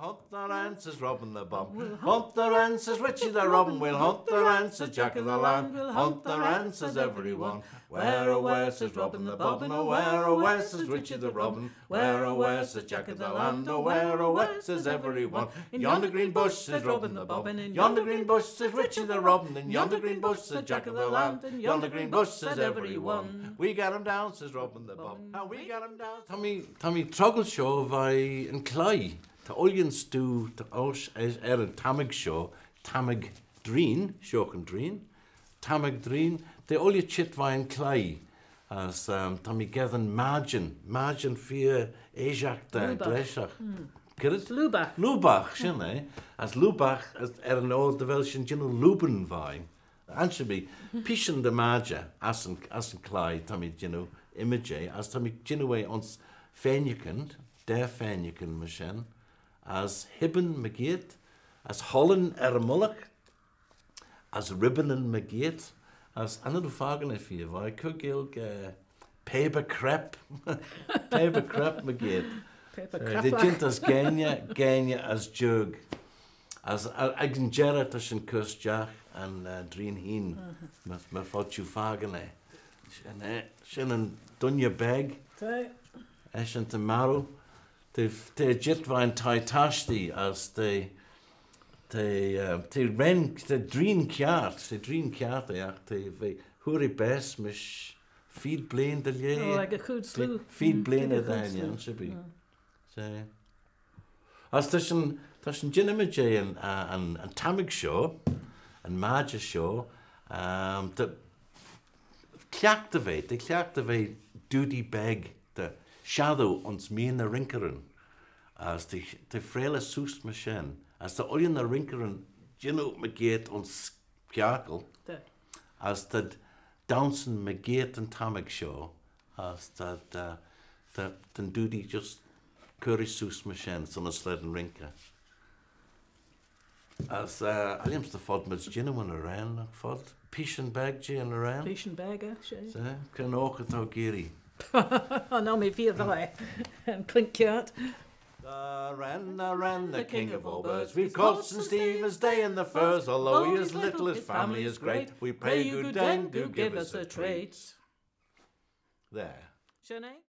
hunt the wren, says Robin the Bob. Hunt the wren, says Richie the Robin. We'll hunt the wren, says Jack of the Land. We'll hunt the wren, says everyone. Where, oh, where, says Robin the Bobbin. Oh, where, says Richie the Robin. Where, oh, where, says Jack of the Land. Oh, where, says everyone. In yonder green bush, says Robin the Bobbin. In yonder green bush, says Richie the Robin. In yonder green bush, says Jack of the Land. In yonder green bush, says everyone. We got him down, says Robin the Bob. How we got him down. Tommy Truggle show by in Cly. The Ollians do the Osh as Thammag show. Thammag Drean, Shokan Drean. Thammag Drean. The Ollie chit by in Cly. As Tommy Gavin Margin for Ajax the Gleshach. Gerrit? Lubach, shouldn't As Lubach, as an old development, you know, Luben vine. Actually, Pishan the Marja, as in Clyde, Tommy, you know, image, as Tommy, you know, ons Fenjukend, der Fenjukend machine, as Hibben Magate, as Holland Ermulloch, as Ribbon and Magate, as another Fagan if you, I could gilg paper crepe, paper crepe Magate. The gent as Ganya as Jug, as Agen Gerrit as in Kurs Jack and Drean Heen, maar fod you Fagan Shin Dunya Beg, Eshin Tomorrow, the jet vine Tai Tashti as the Ren, the Drean Kjart, the Huri Bess, Mish Feed Blaine the Lie. Oh, like a good slew. Feed Blaine the Anian, should be. As there's some Jinimage and Thammag show and Marja show, the Clactivate Duty Beg, the shadow ons me in the rinkeren, as the fraile soest machine, as the oil in the rinkeren, Gino Magate ons Kjakel, as the Downson Magate and Thammag show, as that the duty just curry soest machine, son of sled and rinker. As Aliam's the fod much Gino and around, fod. Pishan bag G and around. Pishan bag, actually. So, can ook het ook giri. Oh, no, me fear the and clink cat. The wren, the king of all birds. We've caught St. Stephen's Day in the furs. Although he is little, his family is great. We pray you good dame, do give us a treat. There.